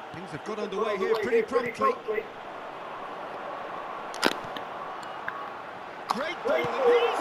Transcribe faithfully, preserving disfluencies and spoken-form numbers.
Things have got underway here pretty promptly. Great ball, and he's